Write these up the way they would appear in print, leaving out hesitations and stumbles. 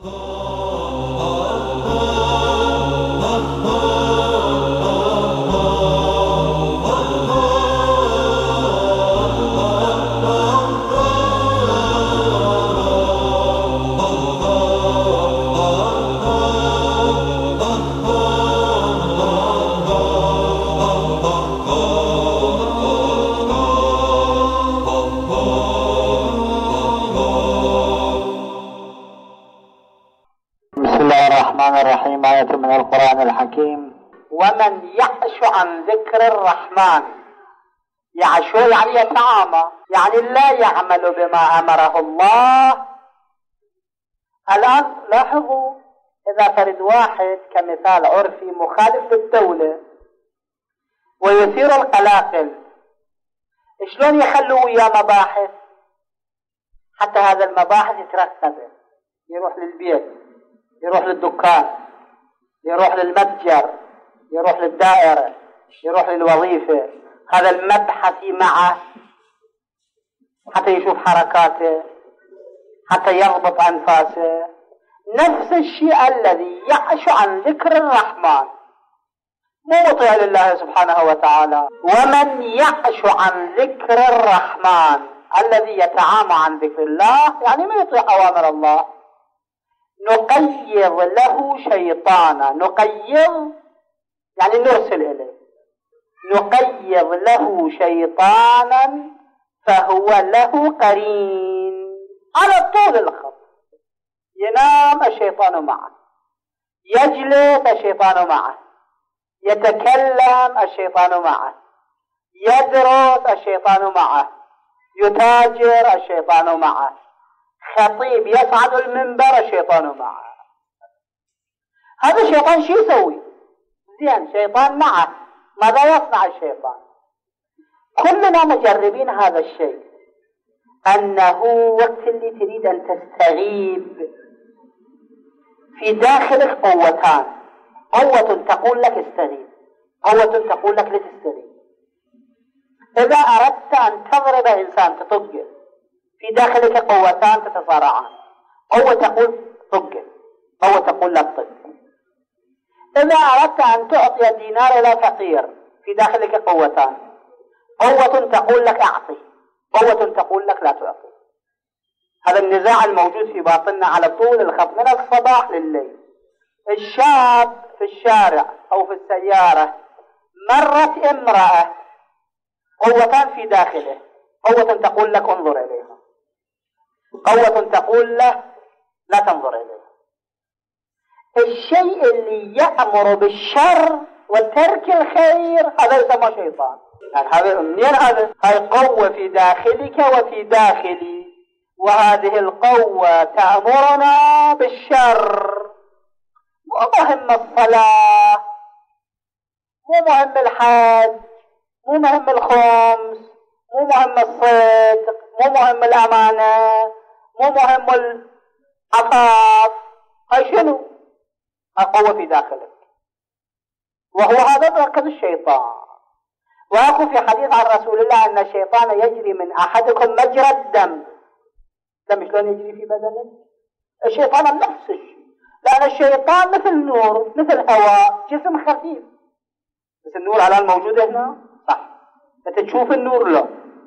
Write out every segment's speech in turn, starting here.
آية من القرآن الحكيم: ومن يعش عن ذكر الرحمن. يعشو يعني يتعامى، يعني لا يعمل بما أمره الله. الآن لاحظوا، إذا فرد واحد كمثال عرفي مخالف للدولة ويثير القلاقل، شلون يخلوا وياه مباحث حتى هذا المباحث يترتب، يروح للبيت، يروح للدكان، يروح للمتجر، يروح للدائرة، يروح للوظيفة، هذا المبحث معه حتى يشوف حركاته، حتى يضبط أنفاسه. نفس الشيء الذي يعش عن ذكر الرحمن مو مطيع لله سبحانه وتعالى. ومن يعش عن ذكر الرحمن الذي يتعامى عن ذكر الله يعني ما يطيع أوامر الله، نقيض له شيطانا. نقيض يعني نرسل إليه، نقيض له شيطانا فهو له قرين على طول الخط. ينام الشيطان معه، يجلس الشيطان معه، يتكلم الشيطان معه، يدرس الشيطان معه، يتاجر الشيطان معه، خطيب يصعد المنبر الشيطان معه. هذا الشيطان شو يسوي؟ زين، شيطان معه، ماذا يصنع الشيطان؟ كلنا مجربين هذا الشيء، أنه وقت اللي تريد أن تستغيب في داخلك قوتان، قوة تقول لك استغيب، قوة تقول لك لا تستغيب. إذا أردت أن تضرب إنسان تطقه، في داخلك قوتان تتصارعان، قوة تقول طقه، قوة تقول لا تطق. إذا أردت أن تعطي الدينار إلى فقير، في داخلك قوتان، قوة تقول لك أعطي، قوة تقول لك لا تعطي. هذا النزاع الموجود في باطننا على طول الخط من الصباح لليل. الشاب في الشارع أو في السيارة مرت امرأة، قوتان في داخله، قوة تقول لك انظر إليها، قوة تقول له لا تنظر إليها. الشيء اللي يأمر بالشر وترك الخير هذا يسمى شيطان. يعني هذا منين؟ هذا هاي قوة في داخلك وفي داخلي، وهذه القوة تأمرنا بالشر. مو مهم الصلاة، مو مهم الحج، مو مهم الخمس، مو مهم الصدق، مو مهم الأمانة، مو مهم العفاف. هاي شنو؟ القوة في داخلك، وهو هذا مركز الشيطان. وأكو في حديث عن رسول الله أن الشيطان يجري من أحدكم مجرى الدم. دم شلون يجري في بدنك؟ الشيطان نفس الشيء، لأن الشيطان مثل نور، مثل هواء، جسم خفيف. بس النور على الموجود هنا صح، أنت تشوف النور؟ لا.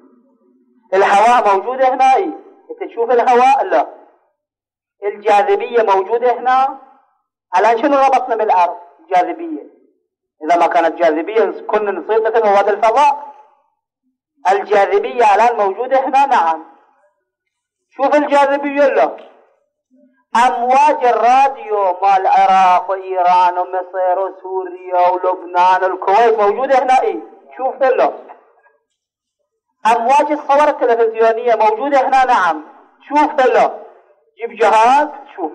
الهواء موجود هنا؟ إيه. أنت تشوف الهواء؟ لا. الجاذبية موجودة هنا؟ الآن شنو ربطنا بالأرض؟ الجاذبية. إذا ما كانت جاذبية كنا نصير مثل رواد الفضاء. الجاذبية الآن موجودة هنا؟ نعم. شوف الجاذبية؟ لا. أمواج الراديو مال العراق وإيران ومصر وسوريا ولبنان والكويت موجودة هنا؟ إيه. شوف لا. أمواج الصور التلفزيونية موجودة هنا؟ نعم. شوف لا. جيب جهاز شوف،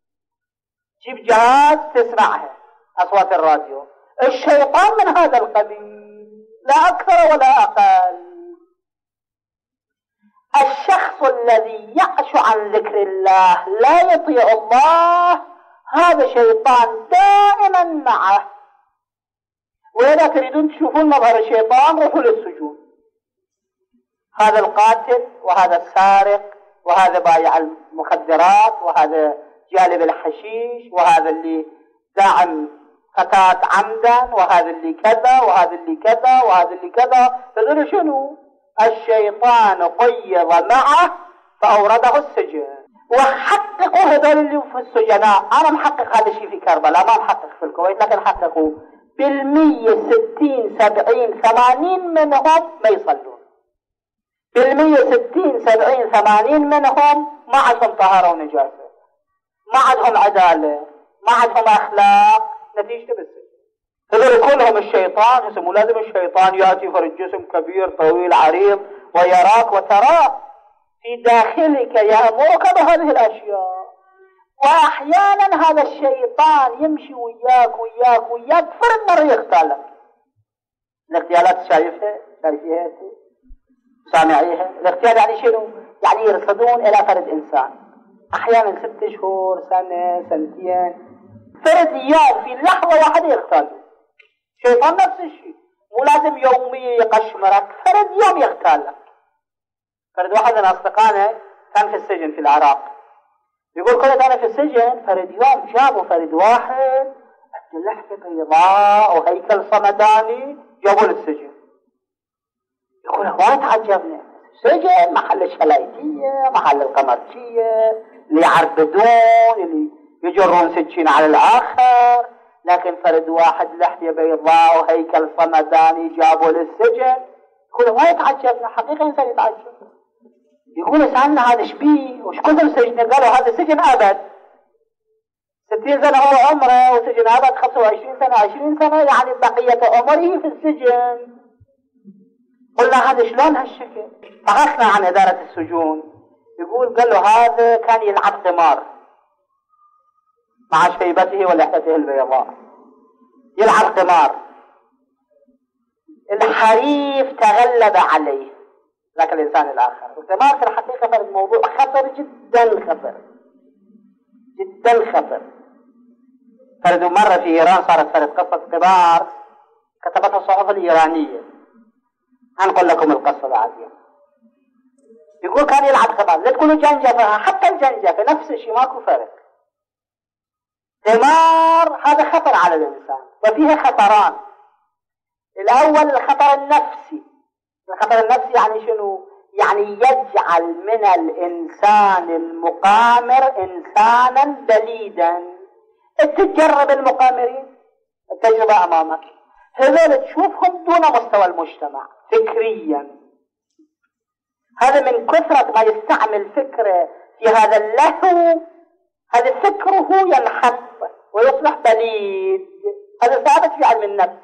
جيب جهاز تسمعها أصوات الراديو. الشيطان من هذا القبيل، لا أكثر ولا أقل. الشخص الذي يعش عن ذكر الله لا يطيع الله، هذا شيطان دائما معه. وإذا تريدون تشوفون مظهر الشيطان روحوا للسجون. هذا القاتل، وهذا السارق، وهذا بايع المخدرات، وهذا جالب الحشيش، وهذا اللي داعم فتاة عمدا، وهذا اللي كذا وهذا اللي كذا وهذا اللي كذا. فذل شنو؟ الشيطان قيض معه فأورده السجن. وحققوا هذول اللي في السجناء. أنا محقق هذا الشيء في كربلاء، ما محقق في الكويت، لكن حققوا 60 70 80 منهم ما يصلون. 60 70 80 منهم ما عندهم طهارة ونجاسة، ما عندهم عدالة، ما عندهم أخلاق، نتيجة بالسجن. هذول كلهم الشيطان اسمه. لازم الشيطان يأتي فرد جسم كبير طويل عريض ويراك وتراك في داخلك، يأمرك بهذه الأشياء. وأحيانا هذا الشيطان يمشي وياك وياك وياك، فرد مرة يغتالك. الاغتيالات شايفها؟ شايفيها؟ سامعيها؟ الاغتيال يعني شنو؟ يعني يرصدون إلى فرد إنسان أحيانا 6 شهور، سنة، سنتين، فرد يوم في لحظة واحدة يغتال. شيطان نفس الشيء، مو لازم يوميا يقشمرك، فرد يوم يغتالك. فرد واحد من أصدقائنا كان في السجن في العراق، يقول كنت أنا في السجن، فرد يوم جابوا فرد واحد عنده لحية بيضاء وهيكل صمداني، جابوا للسجن. يقول وايد تعجبنا، سجن محل الشلايتية، محل القمرجية، اللي يعربدون، اللي يجرون سكين على الآخر، لكن فرد واحد لحية بيضاء وهيكل صمداني جابوا للسجن. يقول وايد تعجبنا، حقيقة إنسان يتعجب. يقول سألنا هذا شبيه وش كثر سجن؟ قالوا هذا سجن أبد، 60 سنة هو عمره، وسجن أبد 25 سنة 20 سنة، يعني بقية عمره في السجن. قلنا هذا شلون هالشكل؟ بحثنا عن إدارة السجون. يقول قال له هذا كان يلعب قمار مع شيبته ولحيته البيضاء، يلعب قمار، الحريف تغلب عليه ذاك الإنسان الآخر. القمار في الحقيقة فرد موضوع خطر جدا، خطر جدا خطر. فرد مرة في إيران صارت فرد قصة قمار كتبتها الصحف الإيرانية، أنقل لكم القصة العادية. يقول كان يلعب قمار، لا تقولوا جنجفة، حتى الجنجفة نفس الشيء، ماكو فرق. قمار هذا خطر على الإنسان، وفيه خطران. الأول الخطر النفسي. الخطر النفسي يعني شنو؟ يعني يجعل من الإنسان المقامر إنسانا بليدا. تجرب المقامرين، التجربة أمامك، هذول تشوفهم دون مستوى المجتمع فكريا. هذا من كثرة ما يستعمل فكره في هذا اللهو، هذا فكره ينحط ويصبح بليد. هذا ثابت في علم النفس.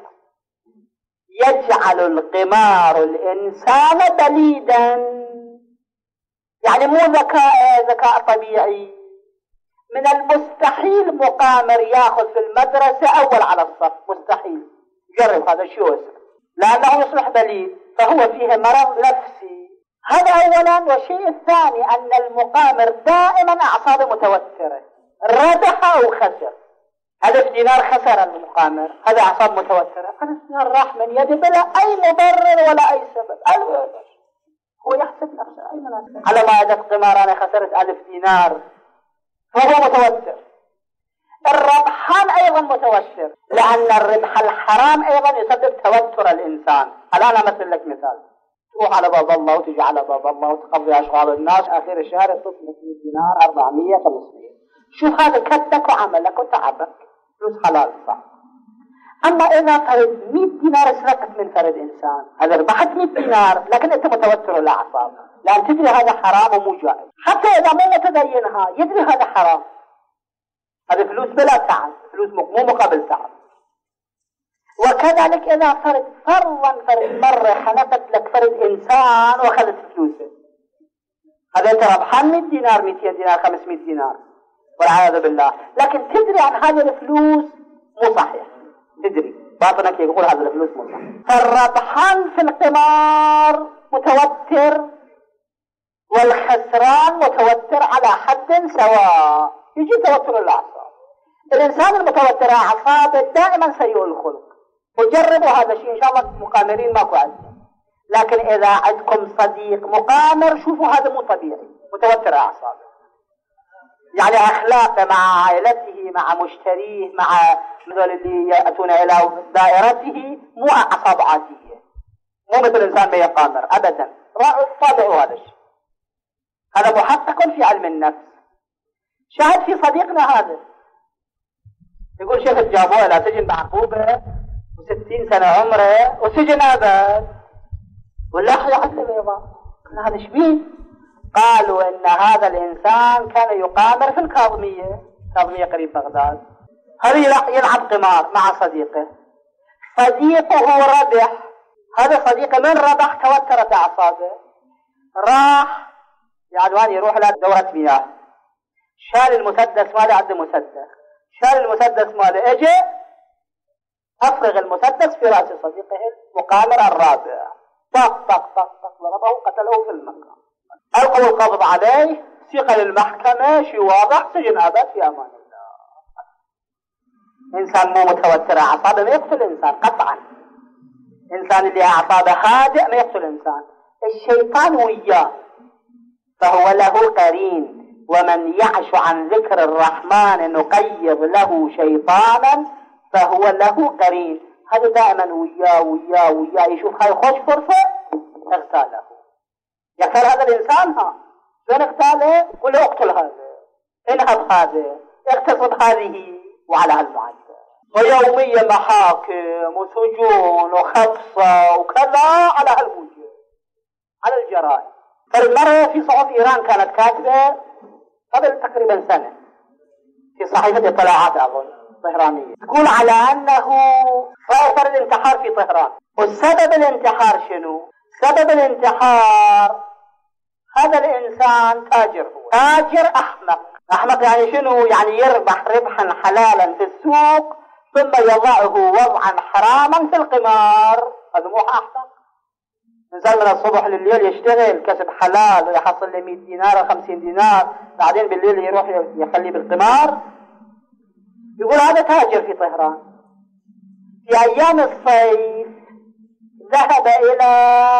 يجعل القمار الإنسان بليدا، يعني مو ذكاء طبيعي. من المستحيل مقامر ياخذ في المدرسة أول على الصف، مستحيل. جرب هذا شو اسمه، لأنه يصبح بليد، فهو فيه مرض نفسي. هذا أولا. والشيء الثاني أن المقامر دائما أعصابه متوترة، ربح أو خسر. 1000 دينار خسر المقامر، هذا أعصاب متوترة. 1000 دينار راح من يده بلا أي مبرر ولا أي سبب. هو يحسب نفسه أي مناسبة على ما يدك قمار، أنا خسرت 1000 دينار، فهو متوتر. الربحان أيضا متوتر، لأن الربح الحرام أيضا يسبب توتر الإنسان. الآن أمثل لك مثال، تروح على باب الله وتجي على باب الله وتقضي أشغال الناس، آخر الشهر تصرف 100 دينار 400 500. شوف هذا كدك وعملك وتعبك، فلوس حلال صح. أما إذا فرد 100 دينار سرقت من فرد إنسان، هذا ربحت 100 دينار، لكن أنت متوتر الأعصاب، لأن تدري هذا حرام ومو جائز. حتى إذا مو متدينها يدري هذا حرام، هذا فلوس بلا تعب، فلوس مو مقابل تعب. وكذلك إذا فرد مرة خلفت لك فرد إنسان وأخذت فلوسه، هذا أنت ربحان 100 دينار 200 دينار 500 دينار والعياذ بالله، لكن تدري عن هذه الفلوس مو صحيح، تدري باطنك يقول هذه الفلوس مو صحيح. فالربحان في القمار متوتر والخسران متوتر على حد سواء، يجي توتر الأعصاب. الإنسان المتوتر أعصابه دائما سيء الخلق، وجربوا هذا الشيء إن شاء الله. مقامرين ماكو عندهم، لكن إذا عندكم صديق مقامر شوفوا هذا مو طبيعي، متوتر أعصابه. يعني أخلاقه مع عائلته، مع مشتريه، مع هذول اللي يأتون إلى دائرته مو أعصاب عادية، مو مثل إنسان ما يقامر أبدا، طابعه هذا الشيء. هذا محقق في علم النفس. شاهد في صديقنا هذا يقول شيخ جابوه إلى سجن بعقوبة و60 سنة عمره وسجن أبد، والله يحد له بيضاء. قلنا هذا شبيه؟ قالوا إن هذا الإنسان كان يقامر في الكاظمية قريب بغداد. هذا يلعب قمار مع صديقه، صديقه ربح. هذا صديقه من ربح توترت أعصابه، راح يعني يروح إلى دورة مياه، شال المسدس ماله، عنده مسدس، شال المسدس ماله، اجى أفرغ المسدس في رأس صديقه المقامر الرابع، طق طق طق طق ضربه قتله في المكان. ألقوا القبض عليه، سيق للمحكمة، شيء واضح، سجن أبد في أمان الله. إنسان مو متوتر أعصابه ما يقتل إنسان قطعا. إنسان اللي أعصابه هادئ ما يقتل إنسان. الشيطان وياه فهو له قرين، ومن يعش عن ذكر الرحمن نقيض له شيطانا فهو له قرين. هذا دائما وياه يشوف هاي خوش فرصة اغتاله، يقتل هذا الإنسان. وين اغتاله؟ قل له اقتل هذا، انهب هذا، اغتصب هذه، وعلى هالمعدل. ويوميا محاكم وسجون وخبصة وكذا على هالوجه، على الجرائم. فالمرة في صحف إيران كانت كاتبة قبل تقريبا سنة في صحيفة اطلاعات أظن طهرانية، تقول على أنه صار الانتحار في طهران. والسبب الانتحار شنو؟ سبب الانتحار هذا الإنسان تاجر، هو تاجر أحمق يعني شنو؟ يعني يربح ربحا حلالا في السوق ثم يضعه وضعا حراما في القمار. هذا مو أحمق؟ إنسان من الصبح لليل يشتغل كسب حلال ويحصل له 100 دينار أو 50 دينار، بعدين بالليل يروح يخليه بالقمار. يقول هذا تاجر في طهران. في أيام الصيف ذهب إلى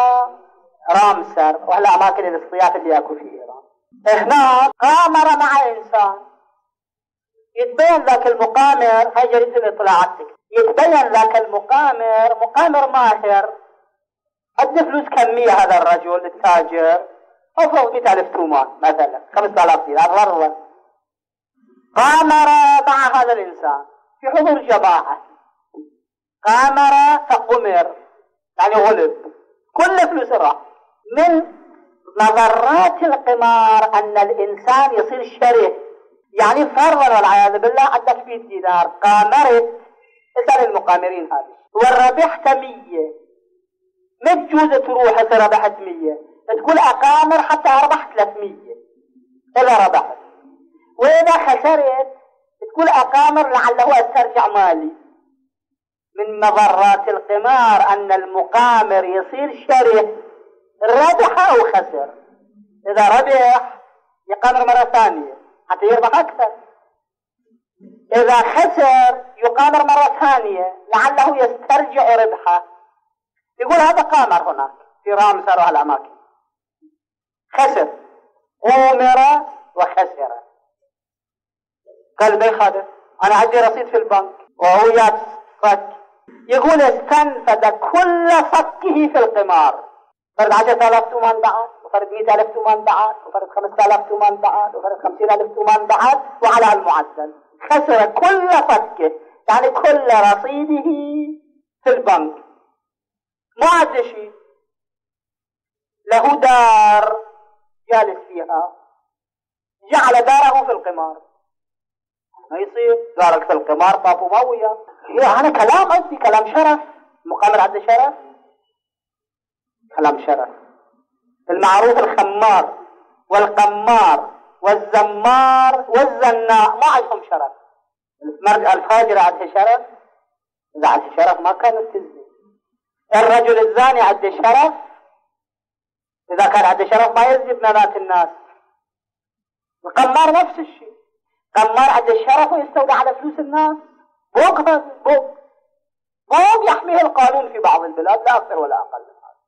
رامسر وهي الأماكن الاصطياف اللي يأكل في إيران. هناك قامر مع إنسان، يتبين ذاك المقامر، هاي جريدة الاطلاعات، يتبين ذاك المقامر مقامر ماهر، عنده فلوس كمية. هذا الرجل التاجر أفرض 100,000 تومان مثلا، 5,000 دينار غرضا. قامر مع هذا الإنسان في حضور جماعة، قامر فقمر يعني غلب، كل فلوس راح. من مضرات القمار أن الإنسان يصير شره. يعني فرضا والعياذ بالله عندك 100 دينار، قامرت، اسأل المقامرين هذه، والربحت 100، ما تجوز تروح إذا ربحت 100 تقول أقامر حتى أربح 300 إذا ربحت، وإذا خسرت تقول أقامر لعله أسترجع مالي. من مضرات القمار أن المقامر يصير شره، ربح أو خسر. إذا ربح يقامر مرة ثانية حتى يربح أكثر، إذا خسر يقامر مرة ثانية لعله يسترجع ربحه. يقول هذا قامر هناك في رامسر وهالأماكن، خسر، قامر وخسر. قال بي خادم أنا عندي رصيد في البنك وهو يصك. يقول استنفد كل صكه في القمار، فرد 10,000 تومان بعد، وفرد 100,000 تومان بعد، وفرد 5,000 تومان بعد، وفرد 50,000 تومان بعد، وعلى المعدل خسر كل صكه، يعني كل رصيده في البنك. ما عنده شيء، له دار جالس فيها، جعل داره في القمار. ما يصير دارك في القمار طابو ما وياه. أنا كلام قصدي كلام شرف، مقامر عنده شرف، كلام شرف. المعروف الخمار والقمار والزمار والزناء ما عندهم شرف. الفاجر عنده شرف، إذا عنده شرف ما كانت تزني. الرجل الزاني عنده شرف، إذا كان عنده شرف ما يزني بنات الناس. القمار نفس الشيء، قمار عنده شرف ويستولى على فلوس الناس. بوق هذا بوق يحميه القانون في بعض البلاد لا أكثر ولا أقل من هذا.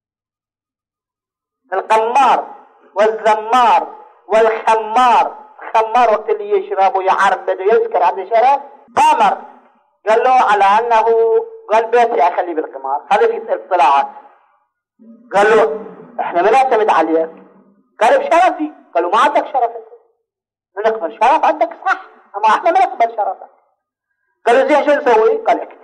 القمار والزمار والخمار، خمار وقت اللي يشرب ويعربد ويسكر عند شرف قامر. قال له على أنه قال بيتي أخليه بالقمار. هذا في اطلاعات. قال له احنا ما نعتمد عليك. قال بشرفي. قالوا ما عندك شرف انت. نقبل شرف عندك صح اما احنا ما نقبل شرفك. قالوا زين شو نسوي؟ قال اكتب.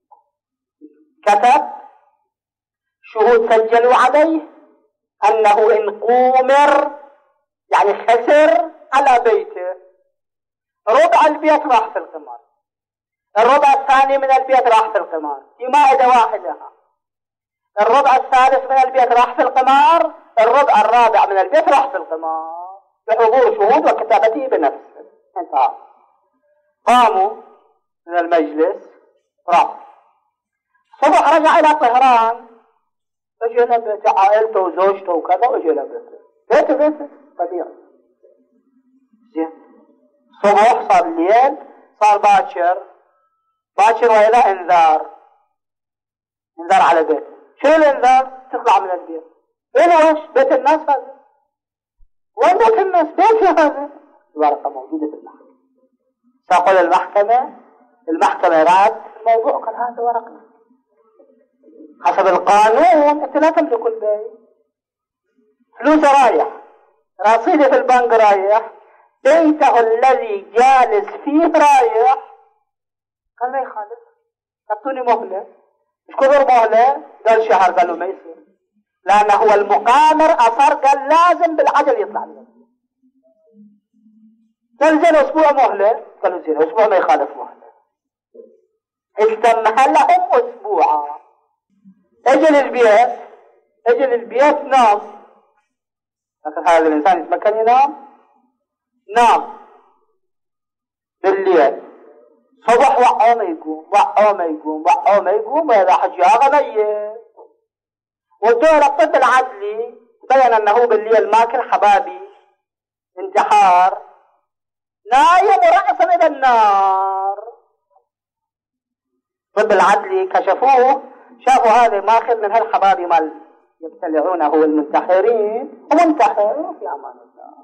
كتب شهود سجلوا عليه انه ان قومر يعني خسر على بيته ربع البيت راح في القمار، الربع الثاني من البيت راح في القمار في مائدة واحدة، الربع الثالث من البيت راح في القمار، الربع الرابع من البيت راح في القمار بحضور شهود وكتابته بنفسه. انتهى. قاموا من المجلس راح. الصبح رجع الى طهران، اجى لبيته عائلته وزوجته وكذا واجى لبيته بيته طبيعي. زين صبح صار الليل صار باكر والى انذار على بيته. شو الانذار؟ تطلع من البيت. وين بيت الناس هذا؟ وين بيت الناس؟ بيتي هذا. الورقة موجودة في المحكمة. ساقوا المحكمة راد الموضوع قال هذا ورقة حسب القانون انت لا تملك البيت. فلوسه رايح، رصيده في البنك رايح، بيته الذي جالس فيه رايح. قال ما يخالف، اعطوني مهلة. ايش كثر مهلة؟ قال شهر. قالوا ما يصير لأنه هو المقامر أصر. قال لازم بالعجل يطلع لنا. قال زين أسبوع مهلة. قالوا زين أسبوع ما يخالف مهلة. استمها لهم أسبوعا. اجل البيت نام. لكن هذا الإنسان يتمكن ينام؟ نام بالليل. صبح وعوه ما يقوم وإذا حجاغ ميت. والدور الطب العدلي بين أنه بالليل ماكل حبابي انتحار نايم رأسا إلى النار. الطب العدلي كشفوه شافوا هذا ماخذ من هالحبابي مال يبتلعونه المنتحرين ومنتحر في أمان الله.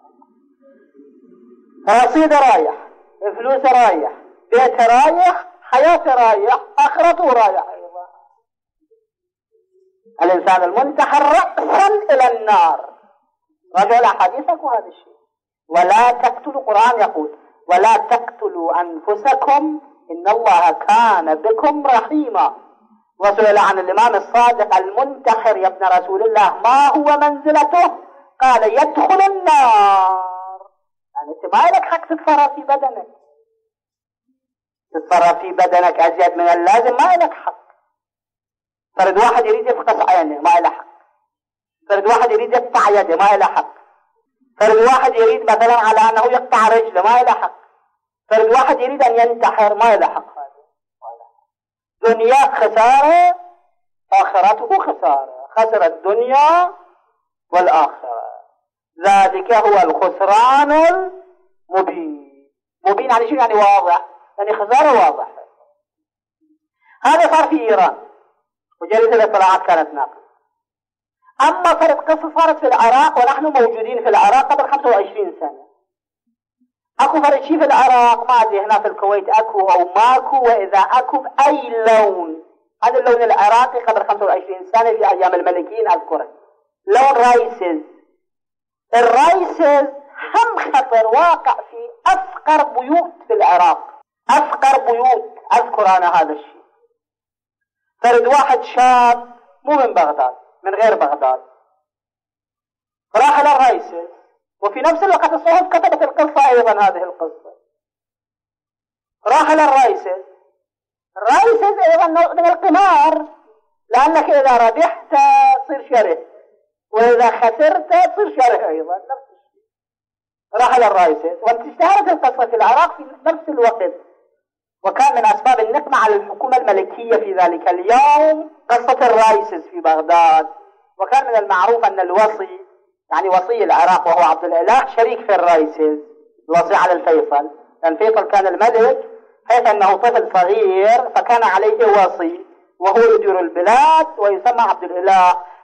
رصيد رايح، فلوس رايح، بيت رايح، حياة رايح، آخرته رايح أيضا. الإنسان المنتحر رأسا إلى النار. رجل حديثك هذا الشيء. ولا تقتلوا، القرآن يقول ولا تقتلوا أنفسكم إن الله كان بكم رحيما. وسئل عن الإمام الصادق المنتحر يا ابن رسول الله ما هو منزلته؟ قال يدخل النار. يعني أنت ما لك حق تتصرف في بدنك أزيد من اللازم، ما لك حق. فرد واحد يريد يفقس عينه ما له حق، فرد واحد يريد يقطع يده ما له حق، فرد واحد يريد مثلا على أنه يقطع رجله ما له حق، فرد واحد يريد أن ينتحر ما له حق. دنيا خسارة، آخرته خسارة. خسر الدنيا والآخرة. ذلك هو الخسران المبين. مبين يعني شو؟ يعني واضح، يعني خسارة واضحة. هذا صار في إيران وجريدة الاطلاعات كانت ناقلة. أما صارت قصة صارت في العراق ونحن موجودين في العراق قبل 25 سنة. اكو فرق شيء في العراق ما ادري، هنا في الكويت اكو او ماكو، واذا اكو باي لون. هذا اللون العراقي قبل 25 سنة في ايام الملكيين اذكره، لون رايسز. الرايسز هم خطر واقع في افقر بيوت في العراق، افقر بيوت. اذكر انا هذا الشيء. فرد واحد شاب مو من بغداد، من غير بغداد، راح للرايسز، وفي نفس الوقت الصحف كتبت القصة أيضا هذه القصة. راح للرايسز. الرايسز أيضا نوع من القمار، لأنك إذا ربحت تصير شره، وإذا خسرت تصير شره أيضا نفس الشيء. راح للرايسز، وانتشرت القصة في العراق في نفس الوقت، وكان من أسباب النقمة على الحكومة الملكية في ذلك اليوم قصة الرايسز في بغداد. وكان من المعروف أن الوصي، يعني وصي العراق وهو عبد الإله، شريك في الرايسز، الوصي على الفيصل، لأن فيصل كان الملك حيث أنه طفل صغير فكان عليه وصي وهو يدير البلاد ويسمى عبد الإله.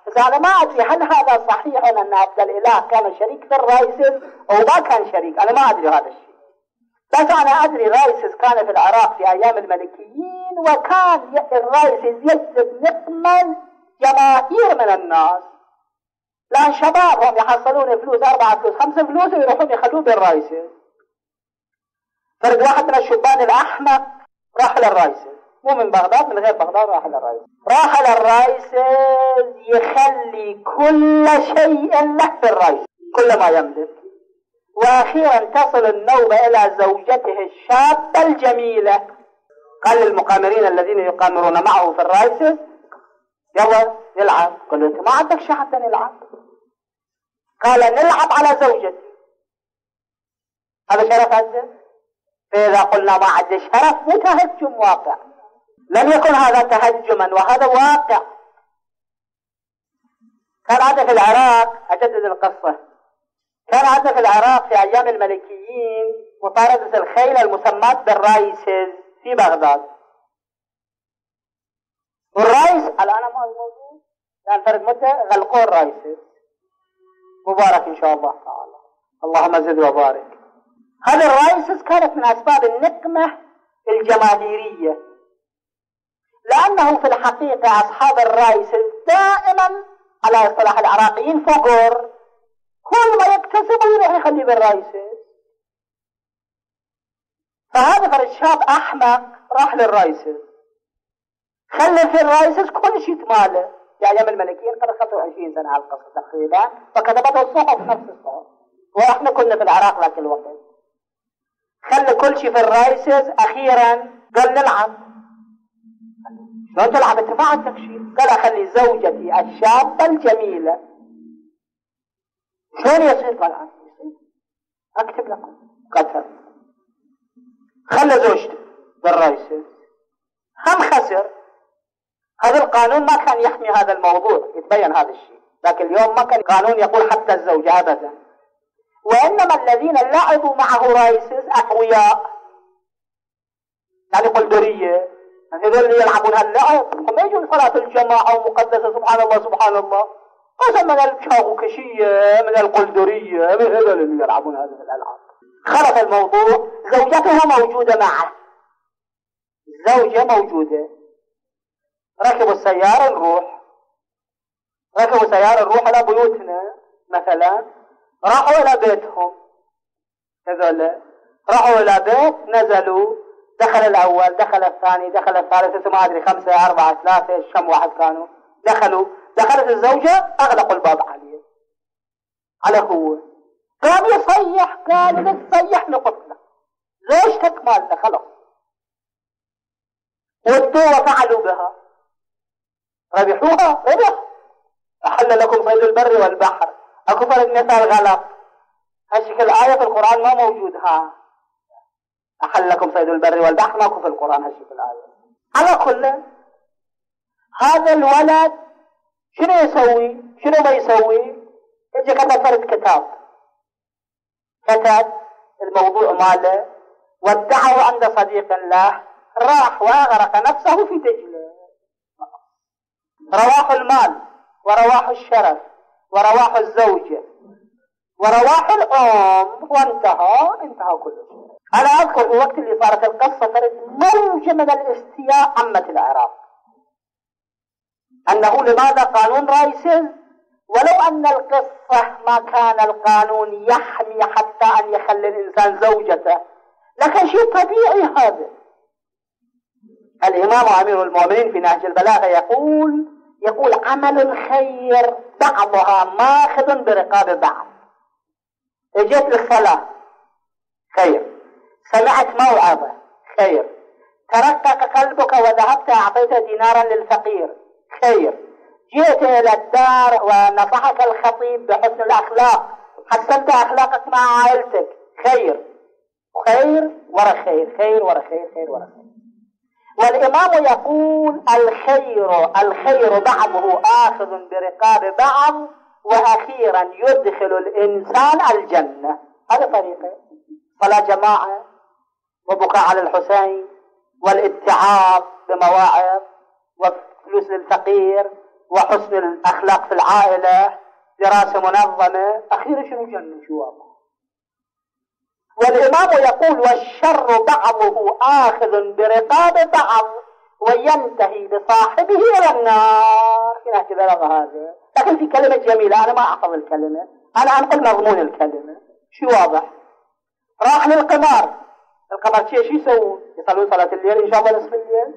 بس أنا ما أدري هل هذا صحيح أن عبد الإله كان شريك في الرايسز أو ما كان شريك، أنا ما أدري هذا الشيء. بس أنا أدري رايسز كان في العراق في أيام الملكيين، وكان الرايسز يجذب نقما جماهير من الناس، لأن شبابهم يحصلون فلوس 4 فلوس 5 فلوس ويروحون يخلوه بالرايسز. فرد واحد من الشبان الأحمق راح للرايسز، مو من بغداد، من غير بغداد، راح للرايسز. راح للرايسز يخلي كل شيء له في الرايسز، كل ما يملك، وأخيرا تصل النوبة إلى زوجته الشابة الجميلة. قال للمقامرين الذين يقامرون معه في الرايسز: يلا نلعب. قال له: أنت ما عندك شيء حتى نلعب؟ قال: نلعب على زوجتي. هذا شرف عنده؟ فإذا قلنا ما عنده شرف مو تهجم، واقع. لم يكن هذا تهجما، وهذا واقع. كان عندنا في العراق، أجدد القصة، كان عندنا في العراق في أيام الملكيين مطاردة الخيل المسماة بالرايسز في بغداد. والرايس الآن ما موجود، لأن فرد مدة غلقوا الرايسز. مبارك إن شاء الله تعالى، اللهم زد وبارك. هذه الرايسز كانت من أسباب النقمة الجماهيرية، لأنه في الحقيقة أصحاب الرايسز دائما على اصطلاح العراقيين فقر، كل ما يكتسبه يروح يخليه بالرايسز. فهذا فرد شاب أحمق راح للرايسز، خلى في الرايسز كل شيء ماله. في أيام الملكيين قبل 25 سنة على القصة تقريبا، فكتبته الصحف نفس الصحف، وإحنا كنا في العراق ذاك الوقت. خلى كل شيء في الرايسز. أخيرا قال: نلعب. شلون تلعب أنت ما عندك شيء؟ قال: أخلي زوجتي الشابة الجميلة. شلون يصير؟ قال: أكتب لكم. قتل. خلى زوجته بالرايسز، هم خسر. هذا القانون ما كان يحمي هذا الموضوع، يتبين هذا الشيء، لكن اليوم ما كان قانون يقول حتى الزوجة أبدا. وإنما الذين لعبوا معه رايسز أقوياء، يعني قلدرية، هذول اللي يلعبون هاللعب هم يجون صلاة الجماعة ومقدسة، سبحان الله سبحان الله، قسم من الشاوكشية من القلدرية، من هذول اللي يلعبون هذه الألعاب. خلص الموضوع. زوجته موجودة معه، الزوجة موجودة. ركبوا السيارة نروح، ركبوا سيارة نروح إلى بيوتنا مثلا. راحوا إلى بيتهم هذول، راحوا إلى بيت، نزلوا، دخل الأول، دخل الثاني، دخل الثالث، ما أدري 5 4 3 كم واحد كانوا. دخلت الزوجة، أغلقوا الباب عليه، على هو. قام يصيح، قال: نصيح نقتله، زوجتك مالنا خلاص. ودوا وفعلوا بها، ربحوها، ربح. أحل لكم صيد البر والبحر. أكو فرق مثال غلط، هالشكل آية في القرآن ما موجود. أحل لكم صيد البر والبحر، ماكو في القرآن هالشكل آية. على كل هذا الولد شنو يسوي؟ شنو ما يسوي؟ يجي كتب فرد كتاب، كتب الموضوع ماله، ودعه عند صديق له، راح وأغرق نفسه في دجلة. رواح المال، ورواح الشرف، ورواح الزوجة، ورواح الأم، وانتهى كل شيء. أنا أذكر في وقت اللي صارت القصة فرد موجة من الاستياء عمت العراق، أنه لماذا قانون رايسز؟ ولو أن القصة ما كان القانون يحمي حتى أن يخلي الإنسان زوجته، لكن شيء طبيعي هذا. الإمام أمير المؤمنين في نهج البلاغة يقول عمل الخير بعضها ماخذ برقاب بعض. اجيت للصلاة خير، سمعت موعظة خير، ترقق قلبك وذهبت أعطيت دينارا للفقير خير، جئت إلى الدار ونصحك الخطيب بحسن الأخلاق، حسنت أخلاقك مع عائلتك خير، خير ورا خير، خير ورا خير، خير ورا خير. والإمام يقول الخير بعضه آخذ برقاب بعض، وأخيرا يدخل الإنسان الجنة. هذا طريقة صلاة جماعة، وبكاء على الحسين، والاتعاظ بمواعظ، وفلوس للفقير، وحسن الأخلاق في العائلة، دراسة منظمة، أخيرا شنو جنة شو واضح. والإمام يقول والشر بعضه آخذ برقاب بعض وينتهي بصاحبه إلى النار. في نهج بلغ هذا، لكن في كلمة جميلة أنا ما أحفظ الكلمة، أنا أنقل مضمون الكلمة. شو واضح؟ راح للقمار، القمر شو يسوون؟ يصلون صلاة الليل إن شاء الله نصف الليل.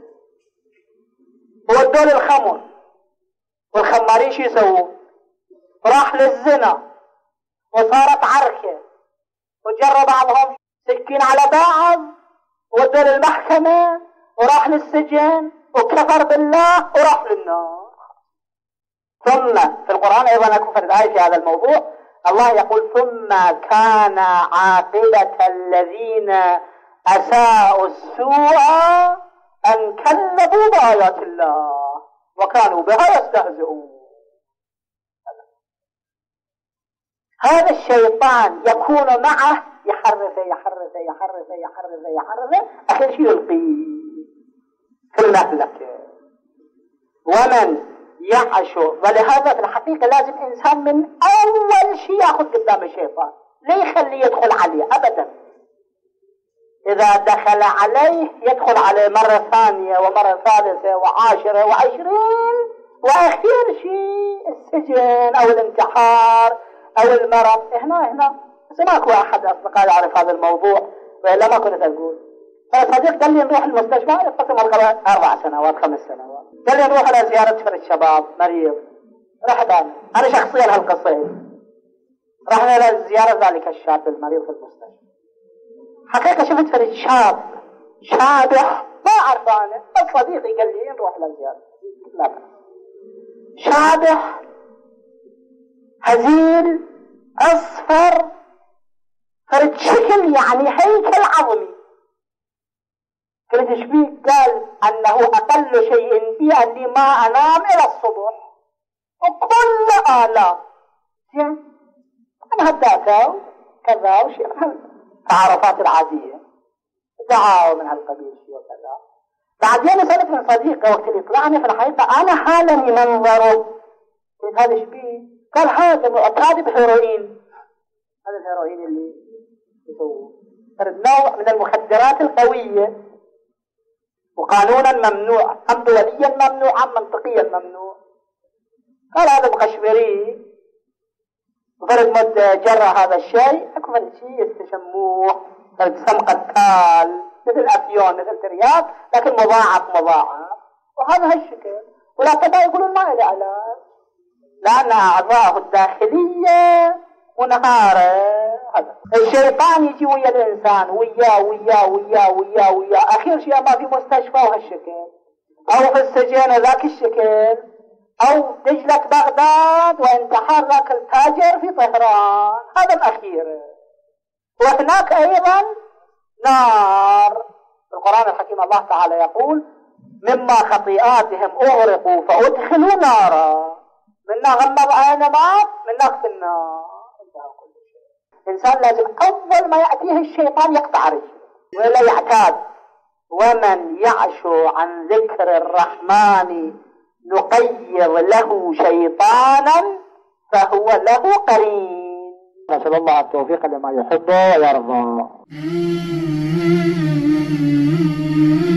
ودوا للخمر، والخمارين شو يسوون؟ راح للزنا وصارت عركة وجر بعضهم سكين على بعض، ودوا للمحكمة وراح للسجن وكفر بالله وراح للنار. ثم في القرآن أيضا أكون فرد آية في هذا الموضوع، الله يقول ثم كان عاقبة الذين أساءوا السوء أن كذبوا بآيات الله وكانوا بها يستهزئون. هذا الشيطان يكون معه يحرفه يحرفه يحرفه يحرفه يحرفه، آخر شيء يلقيه في المهلكة. ومن يعش، ولهذا في الحقيقة لازم إنسان من أول شيء يأخذ قدام الشيطان، لا يخليه يدخل عليه أبدا. إذا دخل عليه يدخل عليه مرة ثانية ومرة ثالثة وعاشرة وعشرين، وأخير شيء السجن أو الانتحار أو المرض. هنا بس ماكو أحد أصدقائي يعرف هذا الموضوع، وإلا ما كنت أقول. صديق قال لي نروح المستشفى، يقسم القضاء 4 سنوات 5 سنوات، قال لي نروح على زيارة فرد شباب مريض. رحت أنا شخصيا هالقصة، رحنا إلى زيارة ذلك الشاب المريض في المستشفى. حقيقة شفت فرد شاب شابح ما أعرف أنا، بس صديقي قال لي نروح إلى زيارة. لا شابح هزيل أصفر فرد شكل يعني هيكل عظمي. قلت ايش بيه؟ قال انه اقل شيء بي اني ما انام الى الصبح وكل آلام. زين انا هداته كذا وشيء التعارفات العادية، دعاوى من هالقبيل شيء وكذا. بعدين سألت من صديقه وقت اللي طلعني في الحقيقة انا حالني منظره. قلت هذا ايش بيه؟ قال هذا معتاد بهيروين. هذا الهيروين اللي يسووه نوع من المخدرات القوية، وقانونا ممنوع، أم دوليا ممنوع أم منطقيا ممنوع. قال هذا مقشبري وفرد مد جرى هذا الشيء، أكو فرد شيء يستشموه فرد سم قتال مثل أفيون مثل ترياق، لكن مضاعف وهذا هالشكل. ولا تبا يقولون ما إلي علاج، لأن أعضاءه الداخلية ونهاره. هذا الشيطان يجي ويا الإنسان وياه أخير شيء ما في مستشفى وهالشكل، أو في السجن ذاك الشكل، أو دجلة بغداد وانتحار ذاك التاجر في طهران. هذا الأخير. وهناك أيضا نار. القرآن الحكيم الله تعالى يقول مما خطيئاتهم أغرقوا فأدخلوا نارا، منا غمض عينهم منا في النار. الإنسان لازم أول ما يأتيه الشيطان يقطع رجله ولا يعتاد. ومن يعش عن ذكر الرحمن نقيض له شيطانا فهو له قرين. نسأل الله التوفيق لما يحب ويرضى.